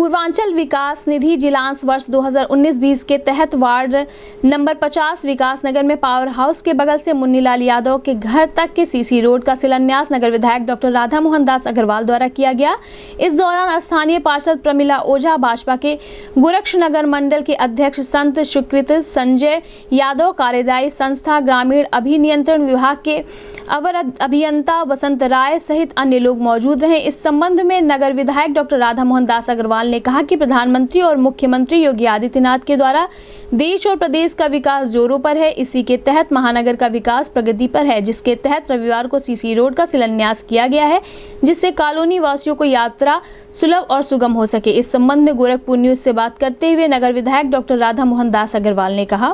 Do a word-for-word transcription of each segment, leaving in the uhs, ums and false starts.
पूर्वांचल विकास निधि जिलांश वर्ष दो हज़ार उन्नीस बीस के तहत वार्ड नंबर पचास विकास नगर में पावर हाउस के बगल से मुन्नीलाल यादव के घर तक के सीसी रोड का शिलान्यास नगर विधायक डॉक्टर राधा मोहन दास अग्रवाल द्वारा किया गया। इस दौरान स्थानीय पार्षद प्रमिला ओझा, भाजपा के गोरक्षनगर मंडल के अध्यक्ष संत सुकृत संजय यादव, कार्यदायी संस्था ग्रामीण अभिनियंत्रण विभाग के अवर अभियंता वसंत राय सहित अन्य लोग मौजूद रहे। इस संबंध में नगर विधायक डॉक्टर राधा मोहन दास अग्रवाल ने कहा कि प्रधानमंत्री और मुख्यमंत्री योगी आदित्यनाथ के द्वारा देश और प्रदेश का विकास जोरों पर है। इसी के तहत महानगर का विकास प्रगति पर है, जिसके तहत रविवार को सीसी रोड का शिलान्यास किया गया है, जिससे कॉलोनी वासियों को यात्रा सुलभ और सुगम हो सके। इस संबंध में गोरखपुर न्यूज से बात करते हुए नगर विधायक डॉक्टर राधा मोहन दास अग्रवाल ने कहा,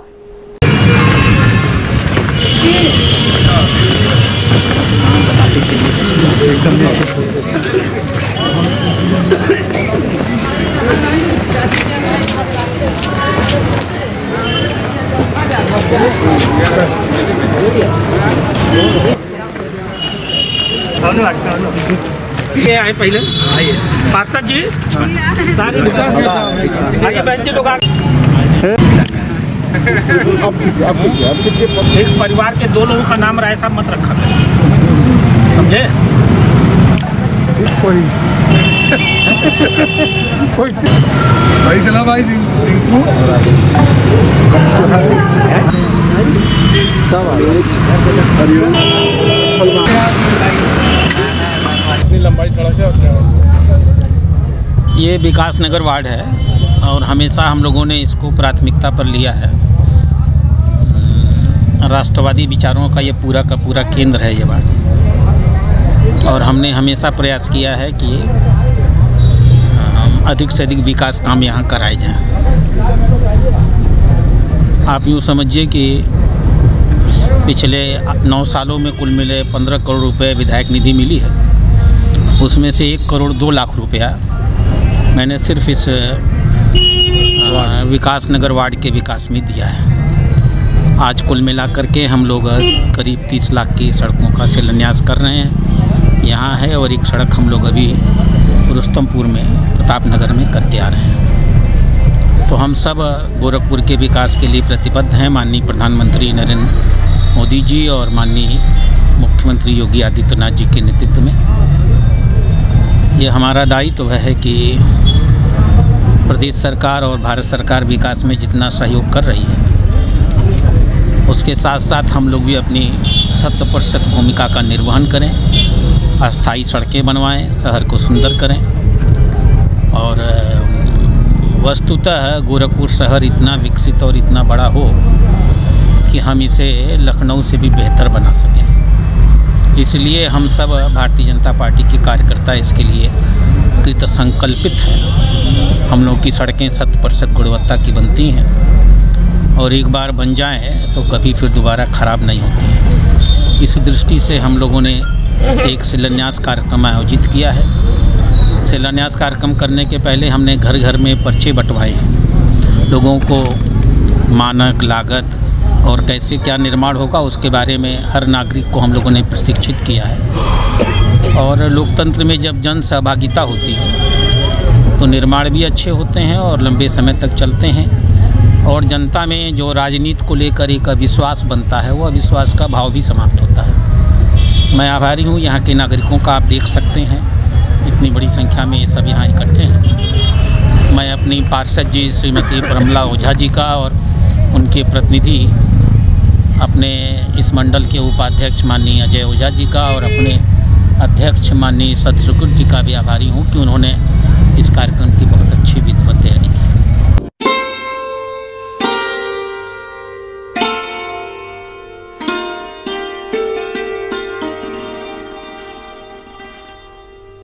ये आए पहले आइए पार्षद जी, सारी आइए बहन जी लोग। एक परिवार के दो लोगों का नाम राय साहब मत रखा करें, समझे? कोई सही चला भाई। लंबाई सड़क है। ये विकास नगर वार्ड है और हमेशा हम लोगों ने इसको प्राथमिकता पर लिया है। राष्ट्रवादी विचारों का ये पूरा का पूरा केंद्र है ये वार्ड, और हमने हमेशा प्रयास किया है कि अधिक से अधिक विकास काम यहाँ कराए जाएं। आप यूँ समझिए कि पिछले नौ सालों में कुल मिले पंद्रह करोड़ रुपए विधायक निधि मिली है। उसमें से एक करोड़ दो लाख रुपया मैंने सिर्फ इस विकास नगर वार्ड के विकास में दिया है। आज कुल मिलाकर के हम लोग करीब तीस लाख की सड़कों का शिलान्यास कर रहे हैं यहाँ है, और एक सड़क हम लोग अभी रुस्तमपुर में प्रताप नगर में करके आ रहे हैं। तो हम सब गोरखपुर के विकास के लिए प्रतिबद्ध हैं। माननीय प्रधानमंत्री नरेंद्र मोदी जी और माननीय मुख्यमंत्री योगी आदित्यनाथ जी के नेतृत्व में ये हमारा दायित्व है कि प्रदेश सरकार और भारत सरकार विकास में जितना सहयोग कर रही है, उसके साथ साथ हम लोग भी अपनी शत प्रतिशत भूमिका का निर्वहन करें, अस्थायी सड़कें बनवाएं, शहर को सुंदर करें। और वस्तुतः गोरखपुर शहर इतना विकसित और इतना बड़ा हो कि हम इसे लखनऊ से भी बेहतर बना सकें। इसलिए हम सब भारतीय जनता पार्टी के कार्यकर्ता इसके लिए कृत संकल्पित हैं। हम लोग की सड़कें शत प्रतिशत गुणवत्ता की बनती हैं और एक बार बन जाएं तो कभी फिर दोबारा ख़राब नहीं होती हैं। इस दृष्टि से हम लोगों ने एक शिलान्यास कार्यक्रम आयोजित किया है। शिलान्यास कार्यक्रम करने के पहले हमने घर घर में पर्चे बंटवाए हैं। लोगों को मानक लागत और कैसे क्या निर्माण होगा उसके बारे में हर नागरिक को हम लोगों ने प्रशिक्षित किया है। और लोकतंत्र में जब जन सहभागिता होती है तो निर्माण भी अच्छे होते हैं और लंबे समय तक चलते हैं, और जनता में जो राजनीति को लेकर एक अविश्वास बनता है वो अविश्वास का भाव भी समाप्त होता है। मैं आभारी हूँ यहाँ के नागरिकों का। आप देख सकते हैं इतनी बड़ी संख्या में ये सब यहाँ इकट्ठे हैं। मैं अपनी पार्षद जी श्रीमती प्रमिला ओझा जी का और उनके प्रतिनिधि अपने इस मंडल के उपाध्यक्ष माननीय अजय ओझा जी का और अपने अध्यक्ष माननीय सत सुकृत जी का भी आभारी हूँ कि उन्होंने इस कार्यक्रम की बहुत अच्छी विधिवत तैयारी की।